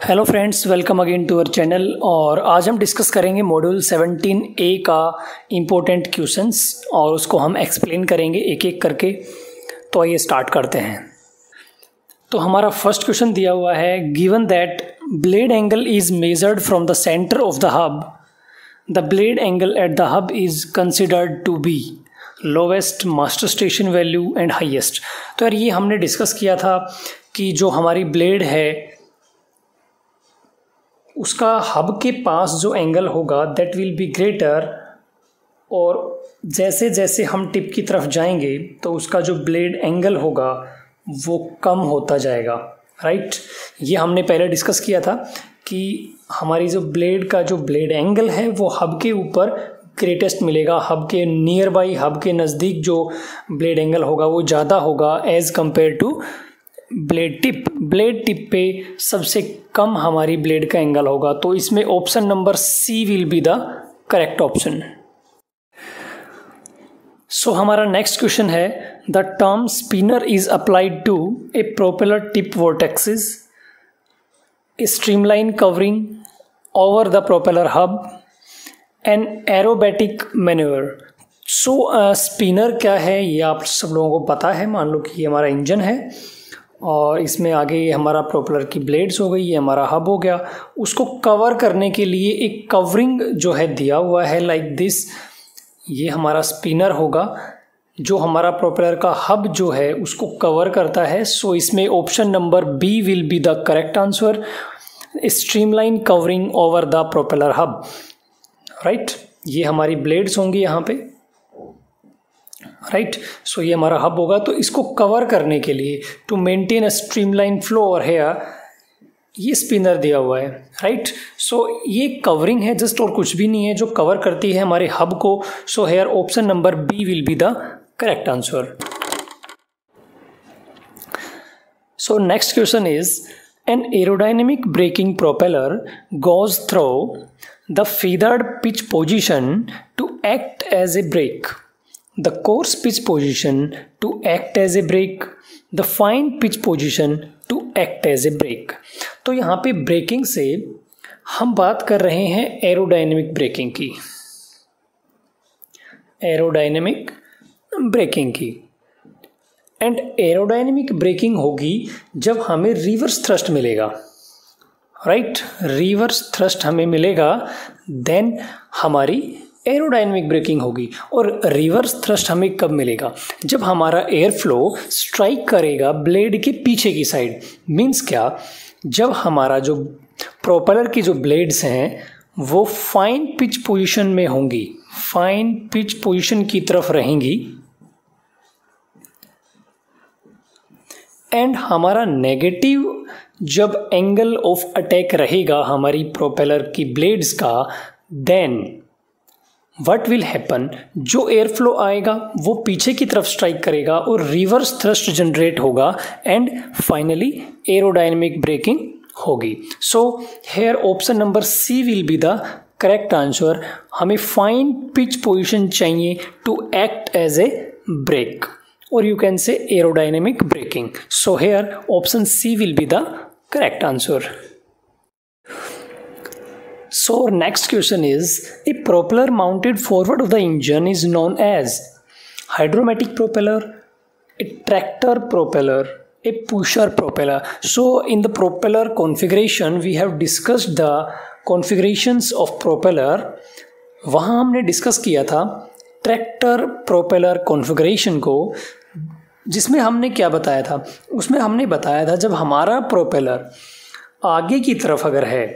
Hello friends, welcome again to our channel. और आज हम डिस्कस करेंगे मॉड्यूल 17A का इम्पोर्टेंट क्वेश्चंस और उसको हम एक्सप्लेन करेंगे एक एक करके। तो आइए स्टार्ट करते हैं। तो हमारा फर्स्ट क्वेश्चन दिया हुआ है, given that blade angle is measured from the centre of the hub, the blade angle at the hub is considered to be lowest, master station value and highest. तो यार ये हमने डिस्कस किया था कि जो हमारी ब्लेड है उसका हब के पास जो एंगल होगा दैट विल बी ग्रेटर, और जैसे जैसे हम टिप की तरफ जाएंगे तो उसका जो ब्लेड एंगल होगा वो कम होता जाएगा। राइट, ये हमने पहले डिस्कस किया था कि हमारी जो ब्लेड का जो ब्लेड एंगल है वो हब के ऊपर ग्रेटेस्ट मिलेगा, हब के नियर बाई, हब के नज़दीक जो ब्लेड एंगल होगा वो ज़्यादा होगा as compare to blade tip. Blade tip पे सबसे कम हमारी ब्लेड का एंगल होगा। तो इसमें option number C will be the correct option. So हमारा नेक्स्ट क्वेश्चन है, the term spinner is applied to a propeller tip vortexes, a streamline covering over the propeller hub, an aerobatic manoeuvre. So spinner क्या है ये आप सब लोगों को पता है। मान लो कि ये हमारा इंजन है और इसमें आगे ये हमारा प्रोपेलर की ब्लेड्स हो गई, ये हमारा हब हो गया। उसको कवर करने के लिए एक कवरिंग जो है दिया हुआ है लाइक दिस, ये हमारा स्पिनर होगा जो हमारा प्रोपेलर का हब जो है उसको कवर करता है। सो इसमें option number B will be the correct answer, streamline covering over the propeller hub. Right, ये हमारी ब्लेड्स होंगी यहाँ पे। राइट, सो ये हमारा हब होगा। तो इसको कवर करने के लिए to maintain a streamline flow और हेयर, ये स्पिनर दिया हुआ है। राइट, सो ये कवरिंग है जस्ट, और कुछ भी नहीं है, जो कवर करती है हमारे हब को। So here option number B will be the correct answer. So next question is, an aerodynamic braking propeller goes through the feathered pitch position to act as a brake, the coarse pitch position to act as a brake, the fine pitch position to act as a brake। तो यहाँ पे breaking से हम बात कर रहे हैं aerodynamic braking की, एरोडायनेमिक ब्रेकिंग की। एंड एरोडायनेमिक ब्रेकिंग होगी जब हमें रिवर्स थ्रस्ट मिलेगा। राइट, रिवर्स थ्रस्ट हमें मिलेगा देन हमारी एरोडायनेमिक ब्रेकिंग होगी। और रिवर्स थ्रस्ट हमें कब मिलेगा? जब हमारा एयर फ्लो स्ट्राइक करेगा ब्लेड के पीछे की साइड। मीन्स क्या? जब हमारा जो प्रोपेलर की जो ब्लेड्स हैं वो फाइन पिच पोजीशन में होंगी, फाइन पिच पोजीशन की तरफ रहेंगी, एंड हमारा नेगेटिव जब एंगल ऑफ अटैक रहेगा हमारी प्रोपेलर की ब्लेड्स का, देन व्हाट विल हैपन, जो एयर फ्लो आएगा वो पीछे की तरफ स्ट्राइक करेगा और रिवर्स थ्रस्ट जनरेट होगा एंड फाइनली एरोडायनेमिक ब्रेकिंग होगी। So here option number C will be the correct answer. हमें फाइन पिच पोजीशन चाहिए to act as a brake, or you can say aerodynamic braking. So here option C will be the correct answer. So next question is, a propeller mounted forward of the engine is known as hydromatic propeller, a tractor propeller, a pusher propeller. So in the propeller configuration we have discussed the configurations of propeller। वहाँ हमने discuss किया था tractor propeller configuration को, जिसमें हमने क्या बताया था? उसमें हमने बताया था जब हमारा प्रोपेलर आगे की तरफ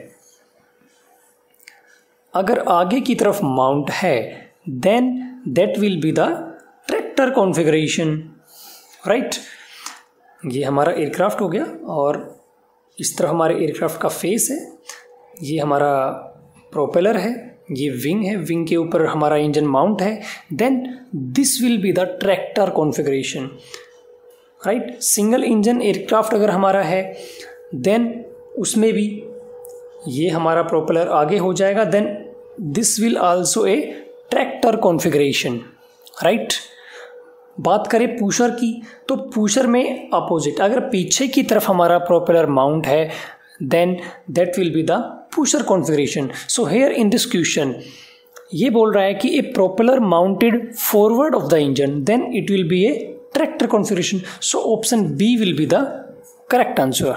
अगर आगे की तरफ माउंट है then that will be the tractor configuration. Right, ये हमारा एयरक्राफ्ट हो गया और इस तरफ हमारे एयरक्राफ्ट का फेस है, ये हमारा प्रोपेलर है, ये विंग है, विंग के ऊपर हमारा इंजन माउंट है, then this will be the tractor configuration. Right, single engine aircraft अगर हमारा है देन उसमें भी ये हमारा प्रोपेलर आगे हो जाएगा, then this will also a tractor configuration. Right, बात करें पुशर की तो पुशर में अपोजिट, अगर पीछे की तरफ हमारा प्रोपेलर माउंट है then that will be the pusher configuration. So here in this question ये बोल रहा है कि a propeller mounted forward of the engine, then it will be a tractor configuration. So option B will be the correct answer.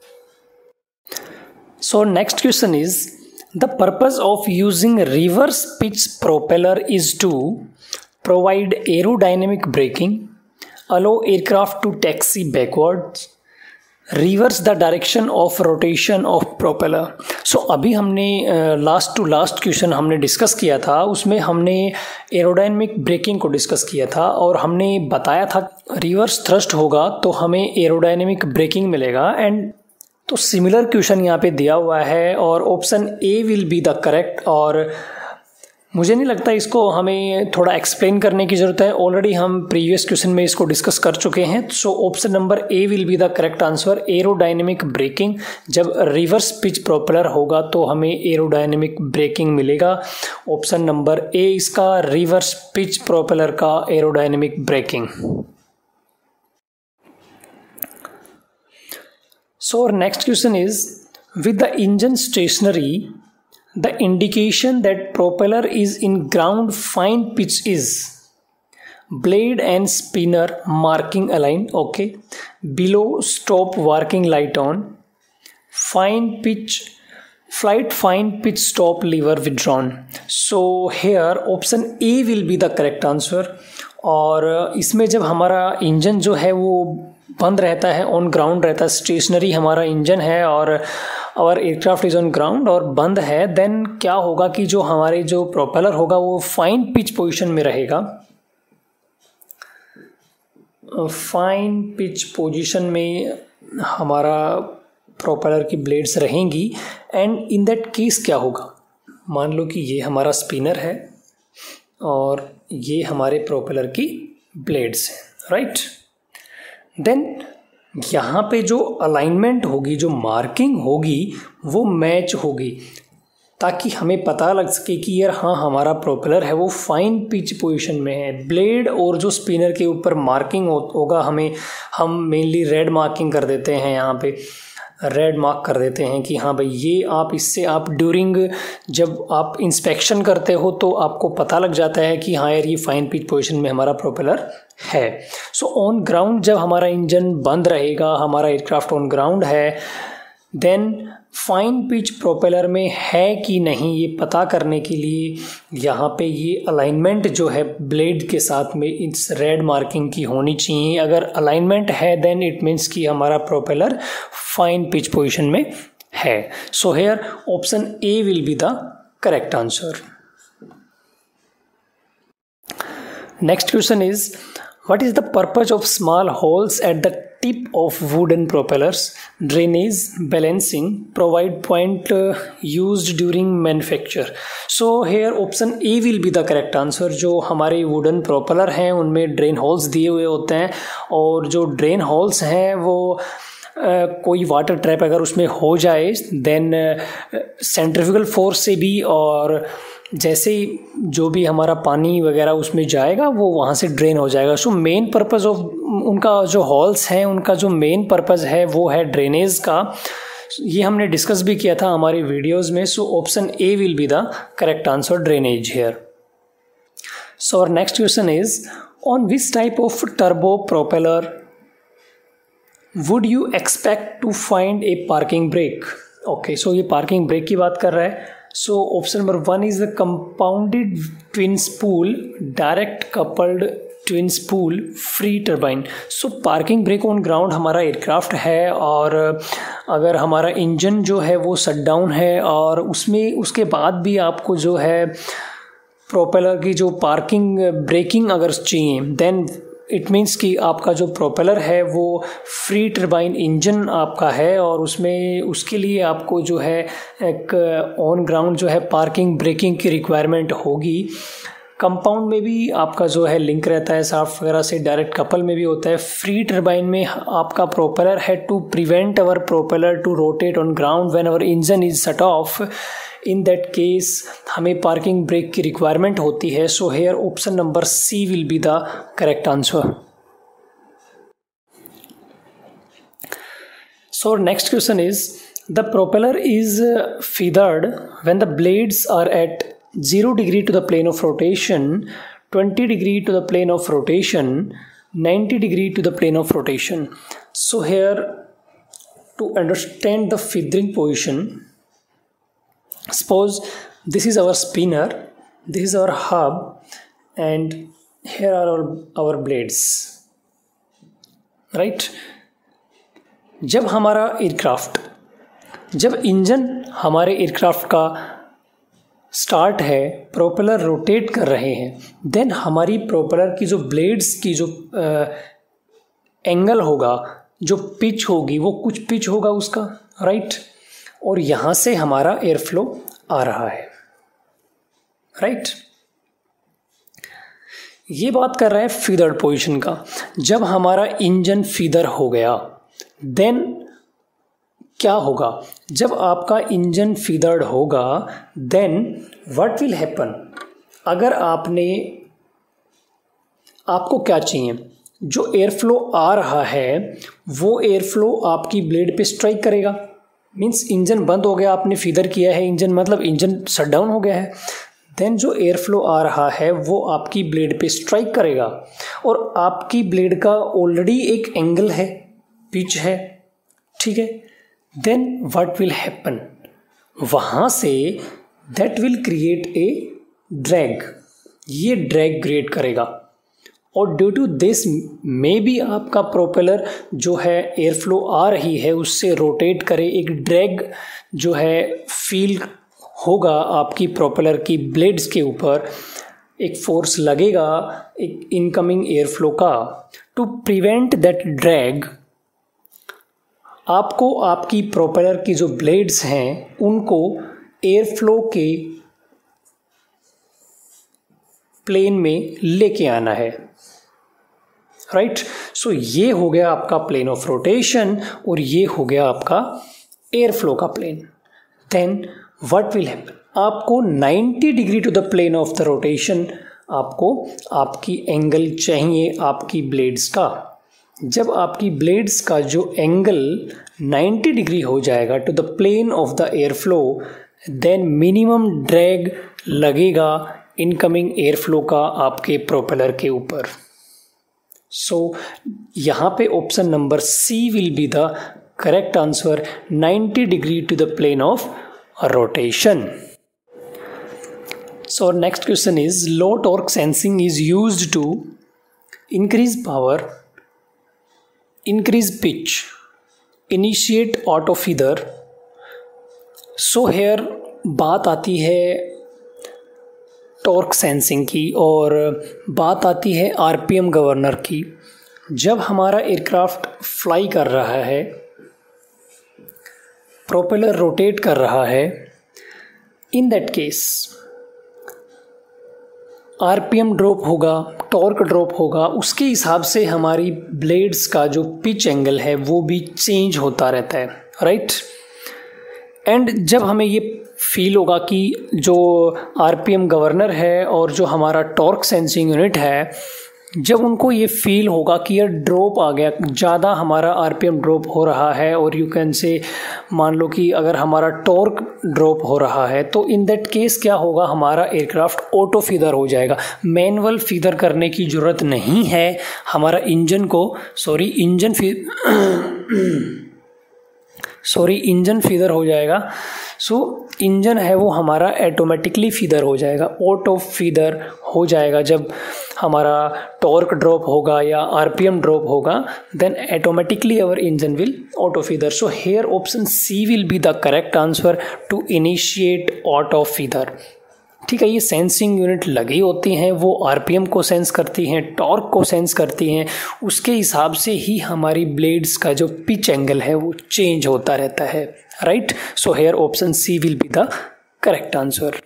So next question is, the purpose of using reverse pitch propeller is to provide aerodynamic braking, allow aircraft to taxi backwards, reverse the direction of rotation of propeller. So अभी हमने last to last question हमने discuss किया था, उसमें हमने aerodynamic breaking को discuss किया था और हमने बताया था रिवर्स थ्रस्ट होगा तो हमें एरोडायनेमिक ब्रेकिंग मिलेगा। एंड तो सिमिलर क्वेश्चन यहाँ पे दिया हुआ है और option A will be the correct. और मुझे नहीं लगता इसको हमें थोड़ा एक्सप्लेन करने की ज़रूरत है, ऑलरेडी हम प्रीवियस क्वेश्चन में इसको डिस्कस कर चुके हैं। So option number A will be the correct answer, aerodynamic braking. जब रिवर्स पिच प्रोपेलर होगा तो हमें एरोडायनेमिक ब्रेकिंग मिलेगा। ऑप्शन नंबर ए इसका रिवर्स पिच प्रोपेलर का aerodynamic braking. So our next question is, with the engine stationary, the indication that propeller is in ground fine pitch is blade and spinner marking aligned, okay, below stop working light on, fine pitch flight fine pitch stop lever withdrawn. So here option A will be the correct answer। और इसमें जब हमारा engine जो है वो बंद रहता है, ऑन ग्राउंड रहता है, स्टेशनरी हमारा इंजन है और our aircraft is on ground और बंद है, देन क्या होगा कि जो हमारे जो प्रोपेलर होगा वो फाइन पिच पोजीशन में रहेगा। फाइन पिच पोजीशन में हमारा प्रोपेलर की ब्लेड्स रहेंगी। एंड इन दैट केस क्या होगा, मान लो कि ये हमारा स्पिनर है और ये हमारे प्रोपेलर की ब्लेड्स हैं, राइट। देन यहाँ पे जो अलाइनमेंट होगी, जो मार्किंग होगी वो मैच होगी ताकि हमें पता लग सके कि यार हाँ हमारा प्रोपेलर है वो फाइन पिच पोजीशन में है। ब्लेड और जो स्पिनर के ऊपर मार्किंग होगा हम मेनली रेड मार्किंग कर देते हैं, यहाँ पे रेड मार्क कर देते हैं कि हाँ भाई ये आप इससे आप ड्यूरिंग जब आप इंस्पेक्शन करते हो तो आपको पता लग जाता है कि हाँ यार ये फाइन पिच पोजीशन में हमारा प्रोपेलर है। सो ऑन ग्राउंड जब हमारा इंजन बंद रहेगा, हमारा एयरक्राफ्ट ऑन ग्राउंड है, देन फाइन पिच प्रोपेलर में है कि नहीं ये पता करने के लिए यहाँ पे ये अलाइनमेंट जो है ब्लेड के साथ में इस रेड मार्किंग की होनी चाहिए। अगर अलाइनमेंट है देन इट मीन्स कि हमारा प्रोपेलर फाइन पिच पोजीशन में है। So here option A will be the correct answer. Next question is, what is the purpose of small holes at the tip of wooden propellers? Drainage, balancing, provide point used during manufacture. So here option A will be the correct answer। जो हमारे wooden propeller हैं उनमें drain holes दिए हुए होते हैं और जो ड्रेन होल्स हैं वो कोई वाटर ट्रैप अगर उसमें हो जाए देन सेंट्रीफ्यूगल फोर्स से भी और जैसे ही जो भी हमारा पानी वगैरह उसमें जाएगा वो वहाँ से ड्रेन हो जाएगा। सो मेन पर्पस ऑफ उनका जो हॉल्स हैं उनका जो मेन पर्पस है वो है ड्रेनेज का। ये हमने डिस्कस भी किया था हमारी वीडियोस में। So option A will be the correct answer, drainage here. So और next question is, on which type of turbo propeller would you expect to find a parking brake? Okay, so ये parking brake की बात कर रहा है। So option number 1 is the compounded twin spool direct coupled twin spool free turbine। So parking brake on ground हमारा aircraft है और अगर हमारा इंजन जो है वो शट डाउन है और उसमें उसके बाद भी आपको जो है प्रोपेलर की जो पार्किंग ब्रेकिंग अगर चाहिए देन इट मीन्स कि आपका जो प्रोपेलर है वो फ्री टर्बाइन इंजन आपका है और उसमें उसके लिए आपको जो है एक ऑन ग्राउंड जो है पार्किंग ब्रेकिंग की रिक्वायरमेंट होगी। कंपाउंड में भी आपका जो है लिंक रहता है साफ्ट वगैरह से, डायरेक्ट कपल में भी होता है। फ्री टर्बाइन में आपका प्रोपेलर है to prevent our propeller to rotate on ground when our engine is shut off. In that case हमें पार्किंग ब्रेक की रिक्वायरमेंट होती है। So here option number C will be the correct answer. So next question is, The propeller is feathered when the blades are at 0 degree to the plane of rotation, 20 degree to the plane of rotation, 90 degree to the plane of rotation. So here, to understand the feathering position, suppose this is our spinner, this is our hub, and here are our blades, right? जब हमारा aircraft, जब engine हमारे aircraft का start है, propeller rotate कर रहे हैं, then हमारी प्रोपेलर की जो ब्लेड्स की जो एंगल होगा, जो पिच होगी, वो कुछ पिच होगा उसका, राइट? और यहाँ से हमारा एयर फ्लो आ रहा है, राइट? ये बात कर रहे हैं फीदर्ड पोजीशन का। जब हमारा इंजन फीदर हो गया, देन क्या होगा? जब आपका इंजन फीदर्ड होगा, देन व्हाट विल हैपन? अगर आपको क्या चाहिए? जो एयर फ्लो आ रहा है वो एयर फ्लो आपकी ब्लेड पे स्ट्राइक करेगा। मीन्स इंजन बंद हो गया, आपने फीदर किया है इंजन, मतलब इंजन शट डाउन हो गया है। देन जो एयर फ्लो आ रहा है वो आपकी ब्लेड पे स्ट्राइक करेगा, और आपकी ब्लेड का ऑलरेडी एक एंगल है, पिच है, ठीक है? Then what will happen? वहाँ से that will create a drag, ये ड्रैग क्रिएट करेगा, और due to this may be आपका प्रोपेलर जो है एयर फ्लो आ रही है उससे रोटेट करे, एक ड्रैग जो है फील होगा आपकी प्रोपेलर की ब्लेड्स के ऊपर, एक फोर्स लगेगा एक इनकमिंग एयर फ्लो का। टू प्रिवेंट दैट ड्रैग, आपको आपकी प्रोपेलर की जो ब्लेड्स हैं उनको एयर फ्लो के प्लेन में लेके आना है, राइट? सो ये हो गया आपका प्लेन ऑफ रोटेशन, और ये हो गया आपका एयर फ्लो का plane. Then what will happen? आपको 90 degree to the plane of the rotation, आपको आपकी एंगल चाहिए आपकी ब्लेड्स का। जब आपकी ब्लेड्स का जो एंगल 90 डिग्री हो जाएगा to the plane of the air flow, then minimum drag लगेगा इनकमिंग एयर फ्लो का आपके प्रोपेलर के ऊपर। सो यहाँ पे option number C will be the correct answer, 90 degree to the plane of rotation. So our next question is, low torque sensing is used to increase power, increase pitch, initiate auto feeder. So here बात आती है torque sensing की, और बात आती है RPM governor की। जब हमारा एयरक्राफ्ट फ्लाई कर रहा है, प्रोपेलर रोटेट कर रहा है, in that case RPM drop होगा, टॉर्क ड्रॉप होगा, उसके हिसाब से हमारी ब्लेड्स का जो पिच एंगल है वो भी चेंज होता रहता है, राइट? एंड जब हमें ये फील होगा कि जो आरपीएम गवर्नर है और जो हमारा टॉर्क सेंसिंग यूनिट है, जब उनको ये फील होगा कि यार ड्रॉप आ गया, ज़्यादा हमारा आरपीएम ड्रॉप हो रहा है, और यू कैन से मान लो कि अगर हमारा टॉर्क ड्रॉप हो रहा है, तो इन दैट केस क्या होगा? हमारा एयरक्राफ्ट ऑटो फीदर हो जाएगा, मैनुअल फीदर करने की ज़रूरत नहीं है। हमारा इंजन फीदर हो जाएगा। सो इंजन है वो हमारा ऑटोमेटिकली फीदर हो जाएगा, ऑटो फीदर हो जाएगा। जब हमारा टॉर्क ड्रॉप होगा या आरपीएम ड्रॉप होगा, then automatically our engine will auto feather. So here option C will be the correct answer to initiate auto feather. ठीक है, ये सेंसिंग यूनिट लगी होती हैं, वो आरपीएम को सेंस करती हैं, टॉर्क को सेंस करती हैं, उसके हिसाब से ही हमारी ब्लेड्स का जो पिच एंगल है वो चेंज होता रहता है, right? So here option C will be the correct answer.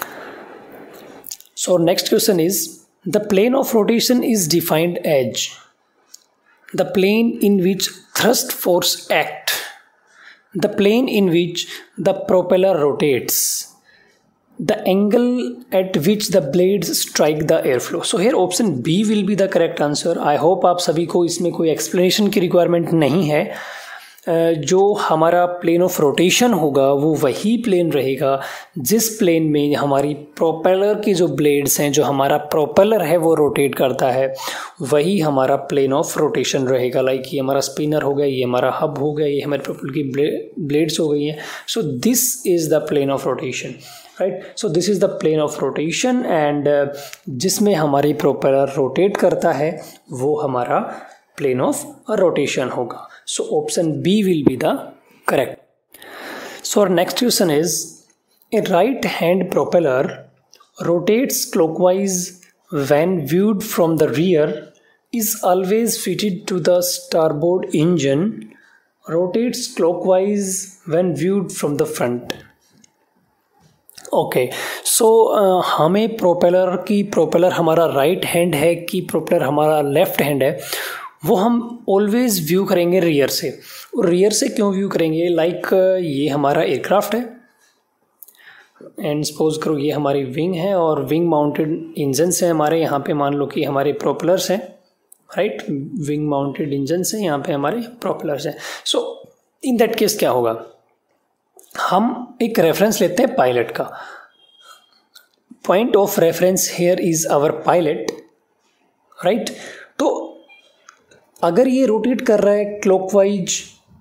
So next question is, the plane of rotation is defined as the plane in which thrust force act, the plane in which the propeller rotates, the angle at which the blades strike the airflow. So here option B will be the correct answer. I hope आप सभी को इसमें कोई explanation की requirement नहीं है। जो हमारा प्लेन ऑफ रोटेशन होगा वो वही प्लेन रहेगा जिस प्लेन में हमारी प्रोपेलर की जो ब्लेड्स हैं, जो हमारा प्रोपेलर है वो रोटेट करता है, वही हमारा प्लेन ऑफ रोटेशन रहेगा। लाइक ये हमारा स्पिनर हो गया, ये हमारा हब हो गया, ये हमारे प्रोपेलर की ब्लेड्स हो गई हैं। So this is the plane of rotation, right. So this is the plane of rotation and जिसमें हमारी प्रोपेलर रोटेट करता है वो हमारा प्लेन ऑफ रोटेशन होगा। So option B will be the correct. So our next question is, a right hand propeller rotates clockwise when viewed from the rear, is always fitted to the starboard engine, rotates clockwise when viewed from the front। Okay, so हमें propeller हमारा right hand है कि propeller हमारा left hand है, वो हम always view करेंगे rear से। और रियर से क्यों व्यू करेंगे? लाइक ये हमारा एयरक्राफ्ट है एंड सपोज करो ये हमारी विंग है और विंग माउंटेड इंजन्स हैं हमारे यहाँ पे। मान लो कि हमारे प्रोपेलर्स हैं, राइट, विंग माउंटेड इंजन्स हैं, यहाँ पे हमारे प्रोपेलर्स हैं। सो इन दैट केस क्या होगा, हम एक रेफरेंस लेते हैं पायलट का। Point of reference here is our pilot, right. तो अगर ये रोटेट कर रहा है clockwise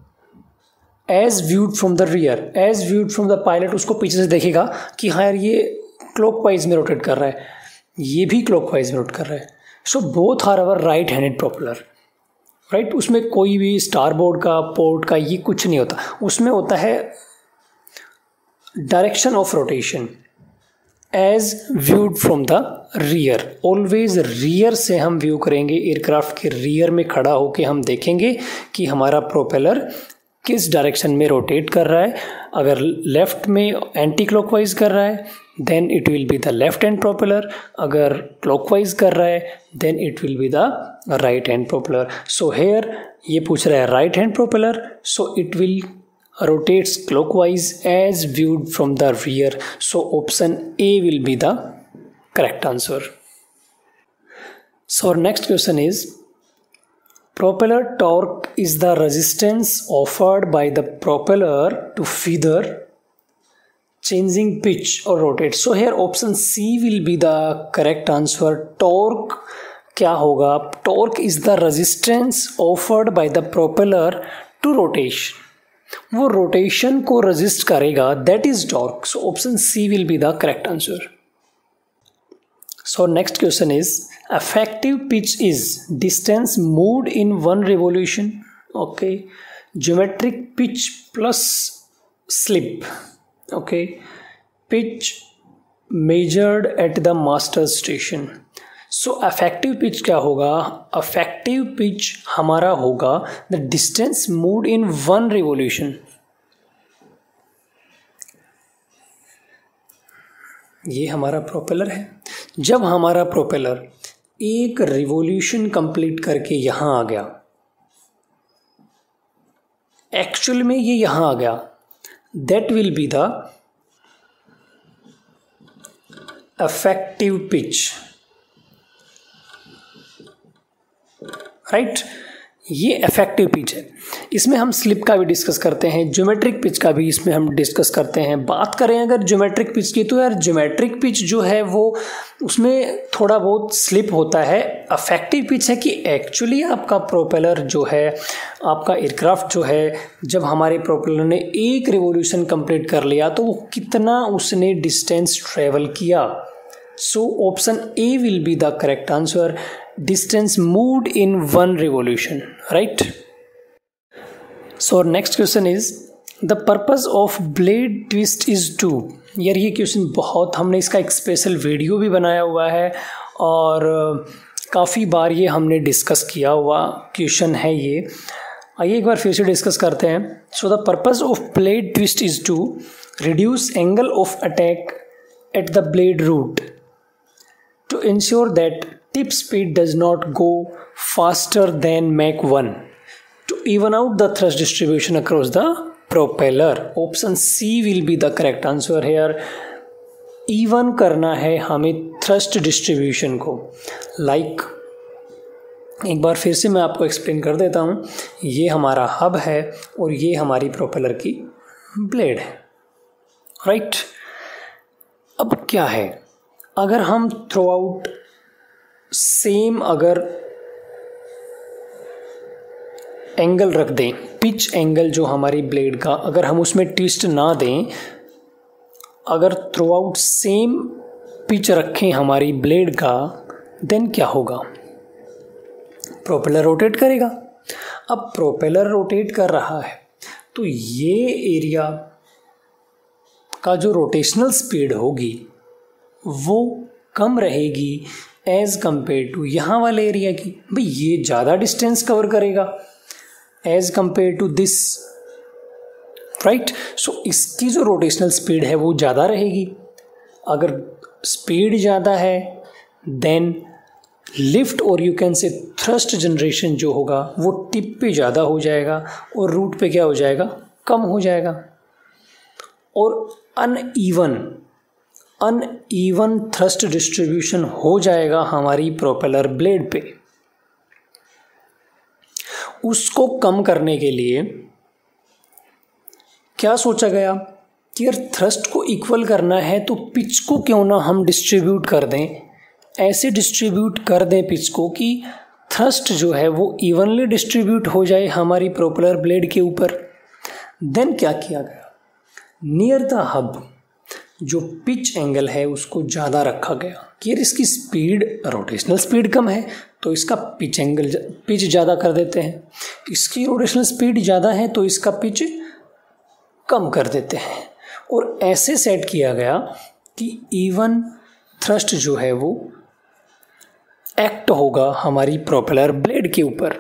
as viewed from the rear, as viewed from the pilot, उसको पीछे से देखेगा कि हाँ यार ये क्लॉकवाइज में रोटेट कर रहा है, ये भी क्लॉकवाइज में रोटेट कर रहा है। So both are our right handed propeller, right. उसमें कोई भी स्टारबोर्ड का, पोर्ट का, ये कुछ नहीं होता। उसमें होता है direction of rotation as viewed from the rear. Always rear से हम व्यू करेंगे, एयरक्राफ्ट के रियर में खड़ा होकर हम देखेंगे कि हमारा प्रोपेलर किस डायरेक्शन में रोटेट कर रहा है। अगर लेफ्ट में एंटी क्लॉकवाइज कर रहा है then it will be the left hand propeller, अगर क्लॉकवाइज कर रहा है then it will be the right hand propeller. So here ये पूछ रहा है right hand propeller, so it will rotates clockwise as viewed from the rear. So option A will be the correct answer. So our next question is, propeller torque is the resistance offered by the propeller to feather changing pitch or rotate. So here option C will be the correct answer. Torque क्या होगा? Torque is the resistance offered by the propeller to rotation. वो rotation को resist करेगा, that is torque. So option C will be the correct answer. So next question is, effective pitch is distance moved in one revolution. Okay, geometric pitch plus slip. Okay, pitch measured at the master station. So effective pitch क्या होगा? Effective pitch हमारा होगा the distance moved in one revolution. ये हमारा propeller है। जब हमारा propeller एक रिवोल्यूशन कंप्लीट करके यहां आ गया, एक्चुअल में ये यहां आ गया, that will be the effective pitch, right. ये इफेक्टिव पिच है। इसमें हम स्लिप का भी डिस्कस करते हैं, ज्योमेट्रिक पिच का भी इसमें हम डिस्कस करते हैं। बात करें अगर ज्योमेट्रिक पिच की, तो यार ज्योमेट्रिक पिच जो है वो उसमें थोड़ा बहुत स्लिप होता है। इफेक्टिव पिच है कि एक्चुअली आपका प्रोपेलर जो है, आपका एयरक्राफ्ट जो है, जब हमारे प्रोपेलर ने एक रिवोल्यूशन कंप्लीट कर लिया तो वो कितना उसने डिस्टेंस ट्रेवल किया। So option A will be the correct answer, distance moved in one revolution, right? So our next question is, the purpose of blade twist is to। यार ये क्वेश्चन बहुत, हमने इसका एक स्पेशल वीडियो भी बनाया हुआ है और काफ़ी बार ये हमने डिस्कस किया हुआ क्वेश्चन है ये। आइए एक बार फिर से डिस्कस करते हैं। So the purpose of blade twist is to reduce angle of attack at the blade root to ensure that tip speed does not go faster than Mach 1, to even out the thrust distribution across the propeller. Option C will be the correct answer here. Even करना है हमें thrust distribution को, like एक बार फिर से मैं आपको explain कर देता हूँ। ये हमारा हब है और ये हमारी प्रोपेलर की ब्लेड है, राइट। अब क्या है, अगर हम थ्रू आउट सेम अगर एंगल रख दें, पिच एंगल जो हमारी ब्लेड का, अगर हम उसमें ट्विस्ट ना दें, अगर थ्रू आउट सेम पिच रखें हमारी ब्लेड का, देन क्या होगा, प्रोपेलर रोटेट करेगा। अब प्रोपेलर रोटेट कर रहा है तो ये एरिया का जो रोटेशनल स्पीड होगी वो कम रहेगी एज कंपेयर टू यहाँ वाले एरिया की। भाई ये ज़्यादा डिस्टेंस कवर करेगा as compare to this, right. So इसकी जो रोटेशनल स्पीड है वो ज़्यादा रहेगी। अगर स्पीड ज़्यादा है देन लिफ्ट और you can say thrust generation जो होगा वो टिप पे ज़्यादा हो जाएगा और रूट पे क्या हो जाएगा, कम हो जाएगा। और अनइवन थ्रस्ट डिस्ट्रीब्यूशन हो जाएगा हमारी प्रोपेलर ब्लेड पे। उसको कम करने के लिए क्या सोचा गया कि यार थ्रस्ट को इक्वल करना है तो पिच को क्यों ना हम डिस्ट्रीब्यूट कर दें, ऐसे डिस्ट्रीब्यूट कर दें पिच को कि थ्रस्ट जो है वो इवनली डिस्ट्रीब्यूट हो जाए हमारी प्रोपेलर ब्लेड के ऊपर। देन क्या किया गया, नियर द हब जो पिच एंगल है उसको ज़्यादा रखा गया कि यार इसकी स्पीड, रोटेशनल स्पीड कम है तो इसका पिच ज़्यादा कर देते हैं, इसकी रोटेशनल स्पीड ज़्यादा है तो इसका पिच कम कर देते हैं। और ऐसे सेट किया गया कि इवन थ्रस्ट जो है वो एक्ट होगा हमारी प्रोपेलर ब्लेड के ऊपर।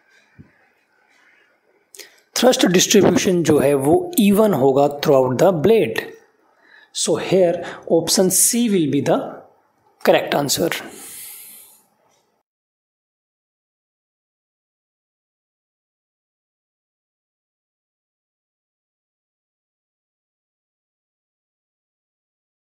थ्रस्ट डिस्ट्रीब्यूशन जो है वो इवन होगा throughout the blade. So here option C will be the correct answer.